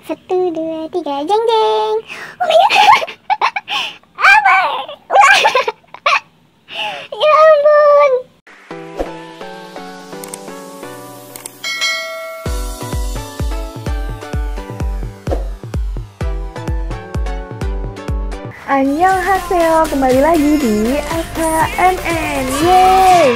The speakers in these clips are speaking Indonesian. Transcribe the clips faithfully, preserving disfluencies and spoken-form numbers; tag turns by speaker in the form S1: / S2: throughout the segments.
S1: Satu, dua, tiga, jeng jeng. Oh my god. Apa? Ya ampun.
S2: Annyeonghaseyo, kembali lagi di S H M N. Yeay!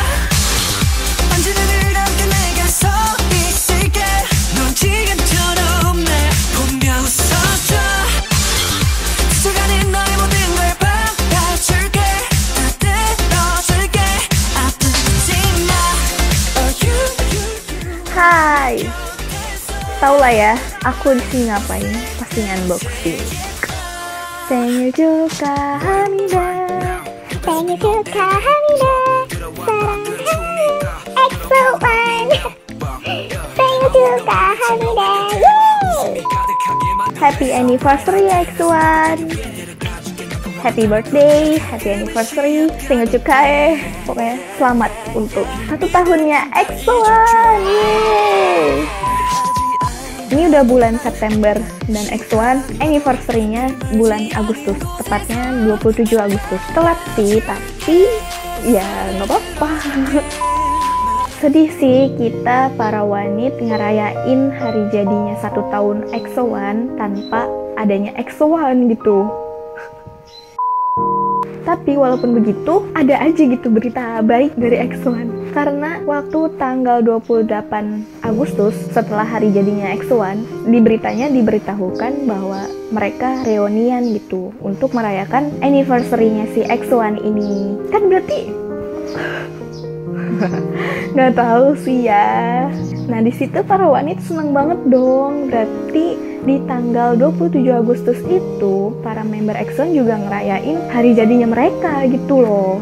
S2: Hai, tau lah ya, aku di sini ngapain? Pasti unboxing. Senyu juga Hamida,
S1: Senyu juga Hamida, sarang X O one. Senyu juga Hamida, yeay!
S2: Happy anniversary X one. Happy birthday, happy anniversary, senyu juga eh. Pokoknya selamat untuk satu tahunnya X one. Yeay! Ini udah bulan September dan X one anniversary-nya bulan Agustus, tepatnya dua puluh tujuh Agustus. Telat sih, tapi ya nggak apa-apa. Sedih sih kita para wanit ngerayain hari jadinya satu tahun X one tanpa adanya X one gitu. Tapi walaupun begitu, ada aja gitu berita baik dari X one. Karena waktu tanggal dua puluh delapan Agustus, setelah hari jadinya X one, di beritanya diberitahukan bahwa mereka reunian gitu untuk merayakan anniversary-nya si X one ini. Kan berarti nggak tahu sih ya. Nah, di situ para wanita seneng banget dong. Berarti di tanggal dua puluh tujuh Agustus itu para member X one juga ngerayain hari jadinya mereka gitu loh.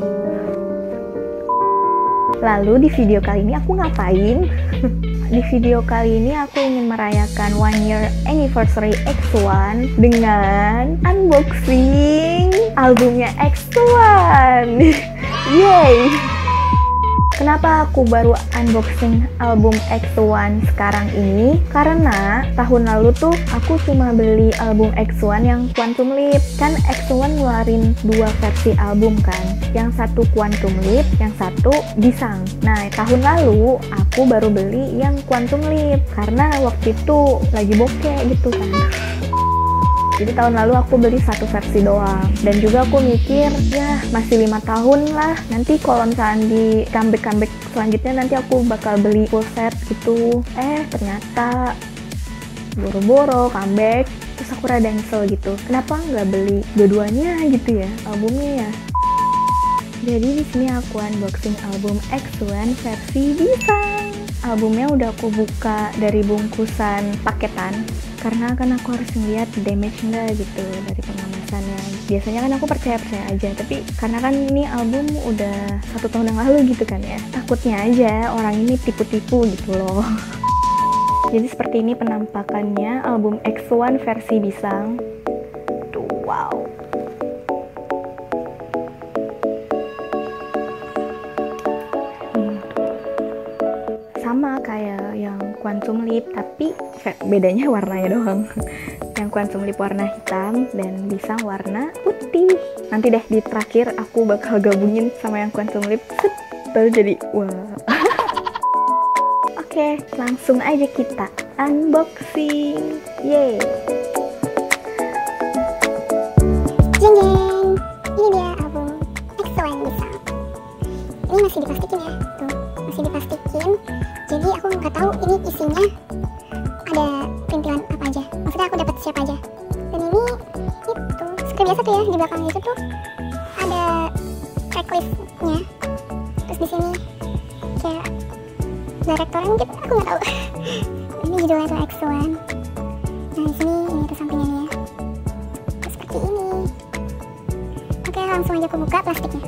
S2: Lalu di video kali ini aku ngapain? Di video kali ini aku ingin merayakan one year anniversary X one dengan unboxing albumnya X one. Yeay! Kenapa aku baru unboxing album X one sekarang ini? Karena tahun lalu tuh aku cuma beli album X one yang Quantum Leap. Kan X one ngeluarin dua versi album kan. Yang satu Quantum Leap, yang satu Bisang. Nah, tahun lalu aku baru beli yang Quantum Leap karena waktu itu lagi bokeh gitu kan. Jadi tahun lalu aku beli satu versi doang. Dan juga aku mikir, ya masih lima tahun lah. Nanti kalau misalnya di comeback-comeback selanjutnya nanti aku bakal beli full set gitu. Eh, ternyata boro-boro comeback. Terus aku rada nyesel gitu. Kenapa nggak beli dua-duanya gitu ya, albumnya ya? Jadi di sini aku unboxing album X one versi Bisang. Albumnya udah aku buka dari bungkusan paketan. Karena kan aku harus ngeliat damage nggak gitu dari pengemasannya. Biasanya kan aku percaya-percaya aja, tapi karena kan ini album udah satu tahun yang lalu gitu kan ya, takutnya aja orang ini tipu-tipu gitu loh. Jadi seperti ini penampakannya album X one versi Bisang. Tuh, wow. Sama kayak yang Quantum Leap, tapi bedanya warnanya doang. Yang Quantum Leap warna hitam dan Bisang warna putih. Nanti deh di terakhir aku bakal gabungin sama yang Quantum Leap, set, baru jadi wah. Oke, langsung aja kita unboxing. Yeay.
S1: Jeng jeng. Ini dia album X one Bisang. Ini masih diplastikin ya, tuh masih diplastikin. Jadi aku nggak tahu ini isinya ada perintilan apa aja. Maksudnya aku dapat siapa aja. Dan ini itu seperti biasa tuh ya, di belakang itu tuh ada checklistnya. Terus di sini kayak direktoran gitu, aku nggak tahu. Ini judulnya tuh X one. Nah di sini ini tuh sampingannya. Terus seperti ini. Oke, langsung aja aku buka plastiknya.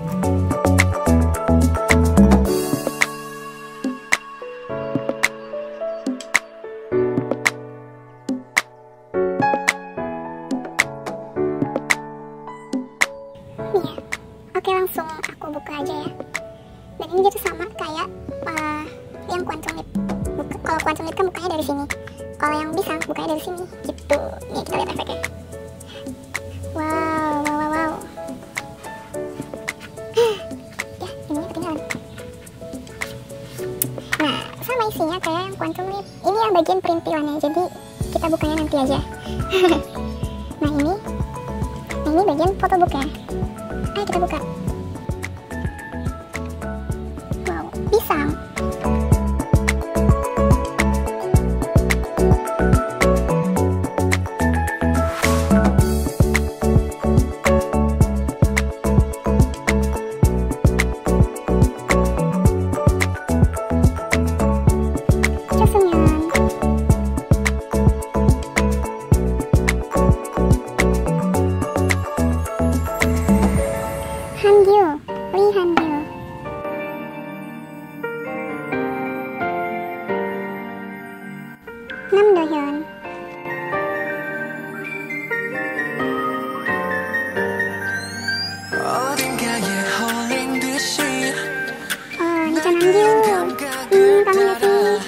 S1: Oke, langsung aku buka aja ya. Dan ini dia tuh sama kayak uh, yang Quantum Leap. Kalau Quantum Leap kan bukanya dari sini. Kalau yang bisa bukanya dari sini gitu. Nih kita lihat efeknya. Wow, wow, wow, wow. Ya, ininya ketinggalan. Nah, sama isinya kayak yang Quantum Leap. Ini yang bagian perintilannya, jadi kita bukanya nanti aja. Nah ini, nah ini bagian photobooknya. Ayo kita buka. Wow, pisang. Hangul, Lee Hangul. Nam Do-hyun. Oh, ini Chan Hangul. Hmm, kangen gak sih?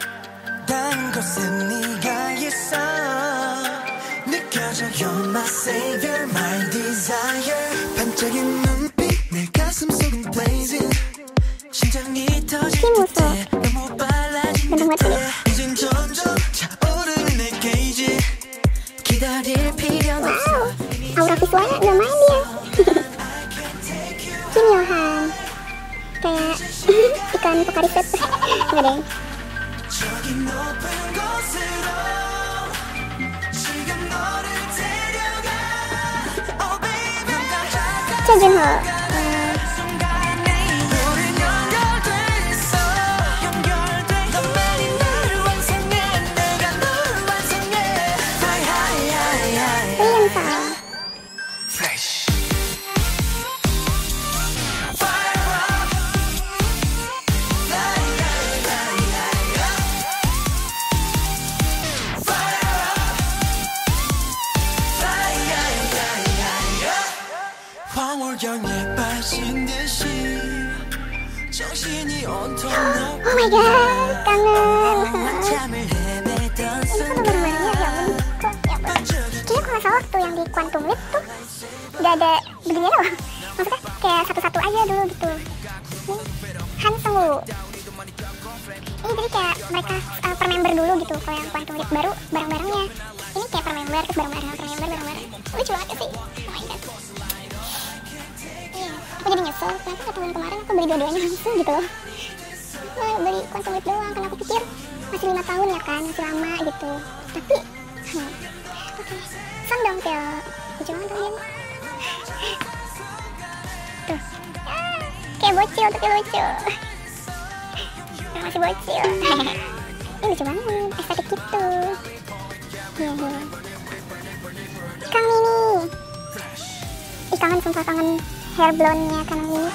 S3: You're my savior, my desire. 반짝인 눈빛, 내 가슴 속은 blazing. 심장이 터질 때 너무 빨라진 듯해. 이젠 점점 차오르는 내 게이지. 기다릴 필요는 없어.
S1: Aura visualnya udah main dia. Kim Yo Han. Kayak ikan pokariset. Enggak deh.
S3: 저기 높은 곳으로 지금 너를 데려가. Oh baby,
S1: Cha Jun-ho.
S3: 우린 연결됐어. 연결돼. 너만이 나를 완성해. 내가 너를 완성해. Fly high, high, high.
S1: Lee Eun-sa.
S3: Fresh. Fire up. Fly, fly, fly, fly up. Fire up. Fly, fly, fly, fly up. 황홀경에 빠진 듯이 정신이 온통 너
S1: Oh my god, kangen.
S3: 잠을 헤매던
S1: Ini kok
S3: 순간
S1: nomor-nomornya ya ampun. Kok ya ampun. Kayaknya kalau nggak salah waktu yang di Quantum Leap tuh nggak ada begini loh. Maksudnya kayak satu-satu aja dulu gitu. Ini Han Seung-woo. Ini jadi kayak mereka uh, per member dulu gitu. Kalau yang Quantum Leap baru bareng-barengnya. Ini kayak per member terus bareng-bareng, per member bareng-bareng. Lucu banget sih. Oh my god. Iya, aku jadi nyesel. Kenapa satu bulan kemarin aku beli dua-duanya langsung gitu loh. Nah, beli Quantum Leap doang karena aku pikir masih lima tahun ya kan, masih lama gitu. Tapi, hmm, oke, okay. Sang dong Teo, lucu banget kalian. Tuh, ah, kayak bocil tapi lucu. Masih bocil. Ini lucu banget, estetik gitu. Iya, iya. Kang Mini. Ih, kangen sumpah, kangen hair blonde-nya Kang Mini.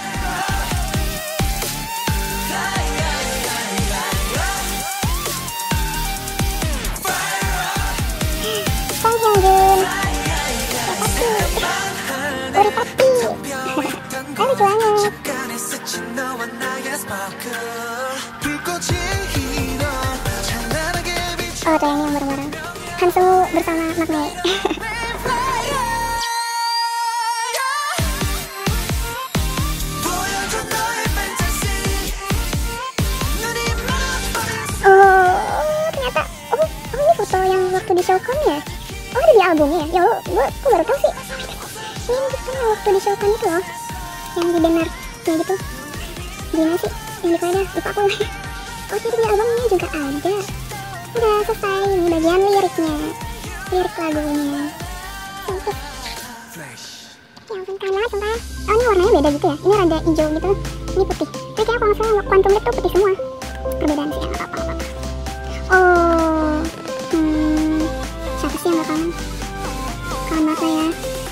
S1: Song Hyun Jun. Uri Pati. Kan lucu banget.
S3: 잠깐의 스친 너와 나의 sparkle 불꽃이 hir어 찬란하게 비춰
S1: Oh, tuh yang ini yang bareng-bareng. Han Seung-woo bersama Maknae.
S3: 보여줘 너의 fantasy 눈이 멀어버렸어
S1: Oh, ternyata. Oh, oh ini foto yang waktu di Showcon ya? Oh, ada di albumnya ya? Ya, gue gue baru tahu sih. Ini kita yang waktu di Showcon itu loh. Yang di banner kayak gitu. Gimana sih? Yang di mana? Lupa aku. Oh, jadi di albumnya juga ada. Udah selesai. Ini bagian liriknya. Lirik lagunya. Cantik. Ya ampun, keren banget sumpah. Oh, ini warnanya beda gitu ya? Ini rada hijau gitu. Ini putih. Tapi kayak kalau misalnya Quantum Leap tuh putih semua. Perbedaan sih ya, nggak apa-apa. Nggak apa-apa. Oh, hmm, siapa sih yang gak kangen? Kangen banget ya.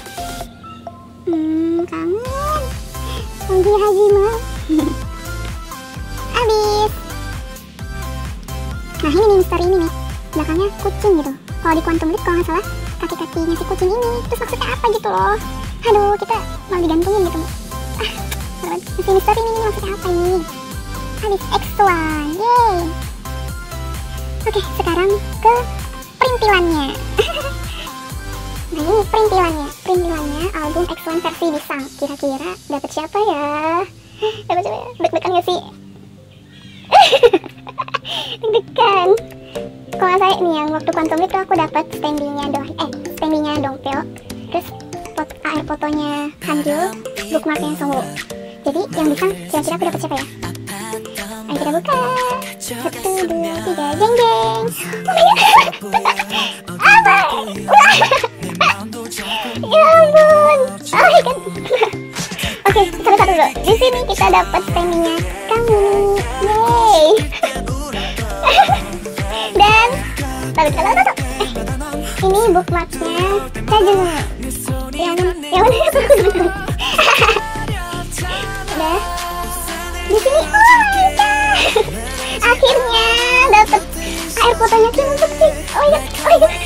S1: Hmm, kangen. Sonji Hajime. Abis. Nah ini nih misteri ini nih. Belakangnya kucing gitu. Kalau di Quantum Leap kalau nggak salah kaki-kakinya si kucing ini. Terus maksudnya apa gitu loh? Aduh, kita mau digantungin gitu. Ah, si misteri ini, ini maksudnya apa ini? Habis X satu, yeay. Oke, sekarang ke perintilannya. Nah ini perintilannya, perintilannya album X one versi Disang. Kira-kira dapet siapa ya? Dapet siapa ya? Deg-degan gak sih? Deg-degan. Kalau nggak salah nih yang waktu Quantum Leap tuh aku dapet standingnya dong, eh standingnya Dongpyeok, terus pot, air fotonya Hanjul, bookmarknya Songwoo. Jadi yang Disang kira-kira aku dapet siapa ya? Ayo kita buka. Satu, dua, tiga, jeng jeng. Oh my god. Apa? Ya ampun. Oh my god. Oke, satu-satu dulu. Di sini kita dapat standingnya kamu. Yeay. Dan taruh taruh taruh. Eh, ini bookmarknya Kajun. Yang yang mana ya? Udah. Di sini, oh my god. Akhirnya dapat air fotonya Kim Woo-suk sih. Oh my god, oh my god.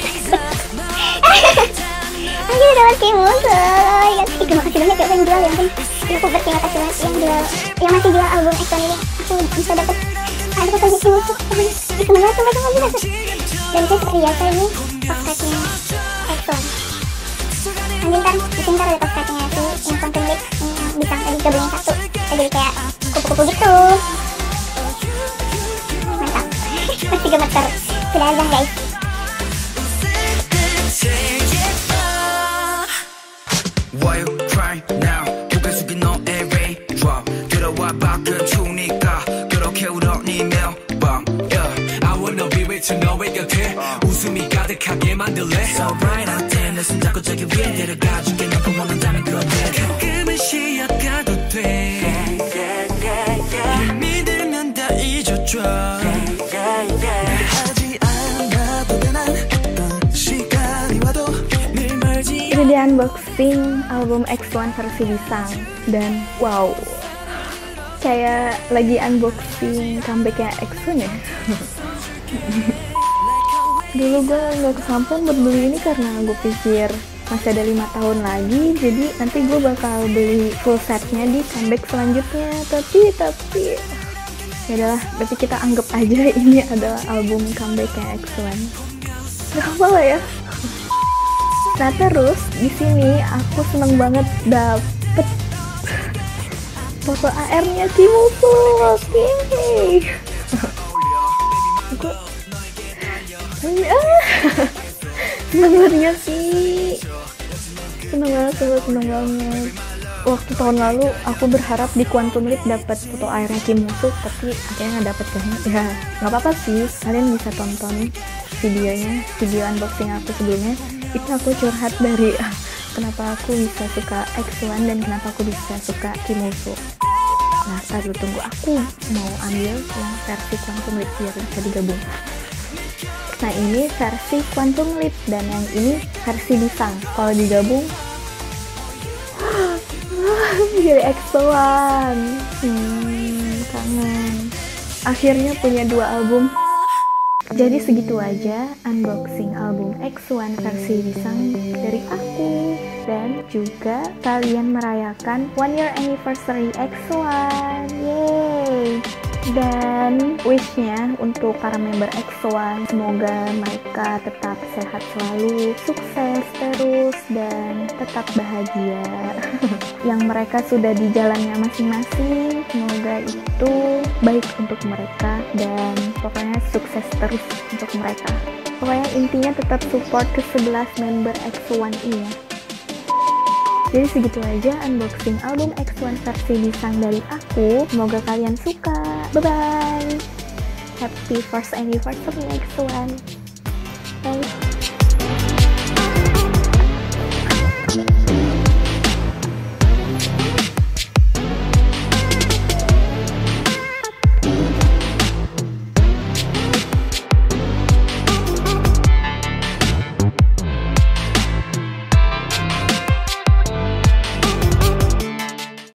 S1: Akhirnya dapat Kim Woo-suk. Oh my god. Ih, terima kasih banyak ya yang jual ya ampun. Ya aku berterima kasih banget yang jual, yang masih jual album X one ini. Aku bisa dapat air fotonya Kim Woo-suk. Ih, semoga semoga semoga bisa. Dan itu seperti biasa ini postcardnya X one. Nanti ntar, di sini ntar ada postcardnya sih yang Quantum Leap yang bisa tadi gabungin satu. Jadi kayak kupu-kupu gitu. Mantap. Masih gemeter. Sudah azan guys.
S3: Why you cry now? 고개 숙인 너의 raindrop 들어와 밖은 추우니까 그렇게 울어 네 멜방 yeah. I wanna be with you 너의 곁에 웃음이 가득하게 만들래 So right out there 내 손잡고 저기 위에 데려가줄게 너가 원한다면 그래 가끔은 쉬어가도 돼 믿으면 다 잊어줘 하지 않아도 돼 난 어떤 시간이 와도 늘 멀지
S2: Ini di unboxing album X one versi Disang. Dan wow, kayak lagi unboxing comebacknya X one ya. Dulu gue nggak kesampaian buat beli ini karena gue pikir masih ada lima tahun lagi, jadi nanti gue bakal beli full setnya di comeback selanjutnya. Tapi tapi ya adalah, berarti kita anggap aja ini adalah album comebacknya X one. Gak apa lah ya. Nah terus di sini aku seneng banget dapet foto A R-nya Kim Woo-suk. Yeay. Aku ah, seneng banget sih. Seneng banget, seneng, seneng banget. Waktu tahun lalu aku berharap di Quantum Leap dapat foto A R-nya Kim Woo-suk, tapi akhirnya nggak dapet kan. Ya nggak apa-apa sih, kalian bisa tonton videonya, video unboxing aku sebelumnya. Itu aku curhat dari ah, kenapa aku bisa suka X one dan kenapa aku bisa suka Kim Woo-suk. Nah, taruh tunggu, aku mau ambil yang versi Quantum Leap biar bisa digabung. Nah, ini versi Quantum Leap dan yang ini versi Disang. Kalau digabung jadi X one. Hmm, kangen. Akhirnya punya dua album. Jadi segitu aja unboxing album X one versi Disang dari aku, dan juga kalian merayakan one year anniversary X one. Yeay! Dan wishnya untuk para member X one, semoga mereka tetap sehat selalu, sukses terus, dan tetap bahagia. Yang mereka sudah di jalannya masing-masing, semoga itu baik untuk mereka, dan pokoknya sukses terus untuk mereka. Pokoknya intinya tetap support ke sebelas member X one ini ya. Jadi segitu aja unboxing album X one versi Disang dari aku. Semoga kalian suka. Bye-bye. Happy first anniversary X one. Bye.